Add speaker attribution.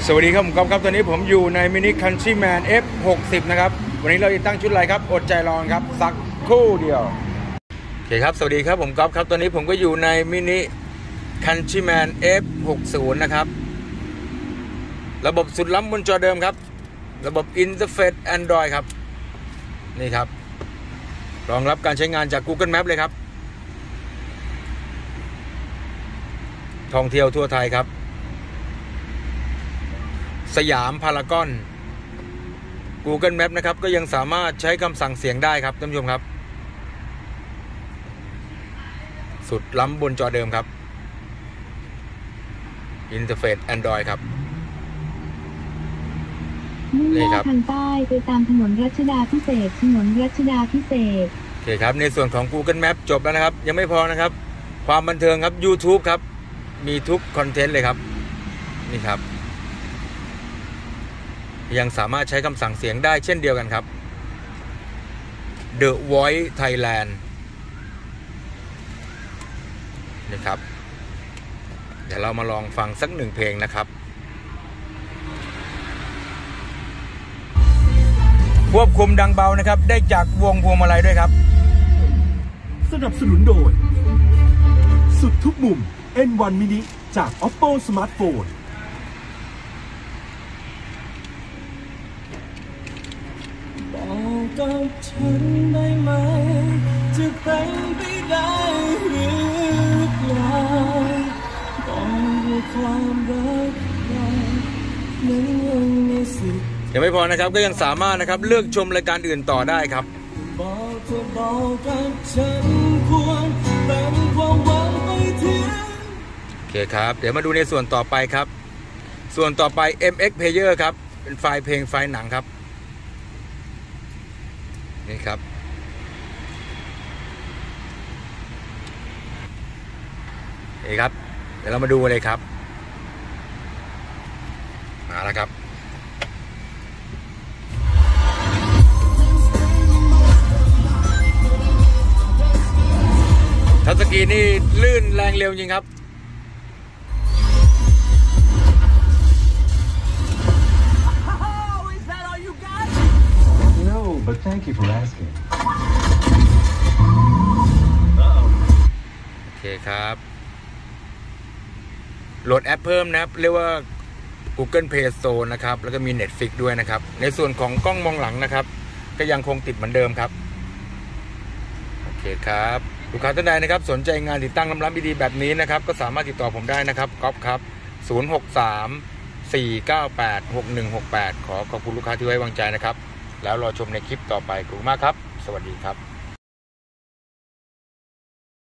Speaker 1: สวัสดีครับผมก๊อฟครับตอนนี้ผมอยู่ในมินิคันทรีแมน F60 นะครับวันนี้เราจะตั้งชุดอะไรครับอดใจรอครับสักครู่เดียวโอเคครับสวัสดีครับผมก๊อฟครับตอนนี้ผมก็อยู่ในมินิคันทรีแมน F60 นะครับระบบสุดล้ำบนจอเดิมครับระบบอินเทอร์เฟซ Android ครับนี่ครับรองรับการใช้งานจาก Google Map เลยครับท่องเที่ยวทั่วไทยครับสยามพารากอน Google Map นะครับก็ยังสามารถใช้คำสั่งเสียงได้ครับท่านผู้ชมครับสุดล้ำบนจอเดิมครับอินเทอร์เฟซ Android ครับ
Speaker 2: มุ่งหน้าทางใต้ไปตามถนนรัชดาพิเศษถนนรัชดาพิเศษ
Speaker 1: โอเคครับในส่วนของ Google Map จบแล้วนะครับยังไม่พอนะครับความบันเทิงครับ YouTube ครับมีทุกคอนเทนต์เลยครับนี่ครับยังสามารถใช้คำสั่งเสียงได้เช่นเดียวกันครับ The Voice Thailand นะครับเดี๋ยวเรามาลองฟังสักหนึ่งเพลงนะครับควบคุมดังเบานะครับได้จากวงพวงมาลัยด้วยครับ
Speaker 3: สนับสนุนโดยสุดทุกมุม N1 Mini จาก Oppo Smartphone
Speaker 4: บอกกับฉันได้ไหมจะเป็นไปได้หรือเปล่าบอกว่าความรักเรานั้นยังมีสิทธิ์
Speaker 1: ยังไม่พอนะครับก็ยังสามารถนะครับเลือกชมรายการอื่นต่อได้ครับ
Speaker 4: บอกเธอบอกกับฉันควรเป็นความหวังไปถึง
Speaker 1: โอเคครับเดี๋ยวมาดูในส่วนต่อไปครับส่วนต่อไป MX Player ครับเป็นไฟล์เพลงไฟล์หนังครับนี่ครับนี่ครับเดี๋ยวเรามาดูเลยครับมาแล้วครับทัชสกรีนนี่ลื่นแรงเร็วจริงครับ
Speaker 3: But thank you for asking
Speaker 1: โอเคครับโหลดแอปเพิ่มนะครับเรียกว่า Google Play Store นะครับแล้วก็มี Netflix ด้วยนะครับในส่วนของกล้องมองหลังนะครับก็ยังคงติดเหมือนเดิมครับโอเคครับลูกค้าท่านใดนะครับสนใจงานติดตั้งล้ำดีๆแบบนี้นะครับก็สามารถติดต่อผมได้นะครับก๊อฟครับ063-498-6168ขอบคุณลูกค้าที่ไว้วางใจนะครับแล้วรอชมในคลิปต่อไปขอบคุณมากครับสวัสดีครับ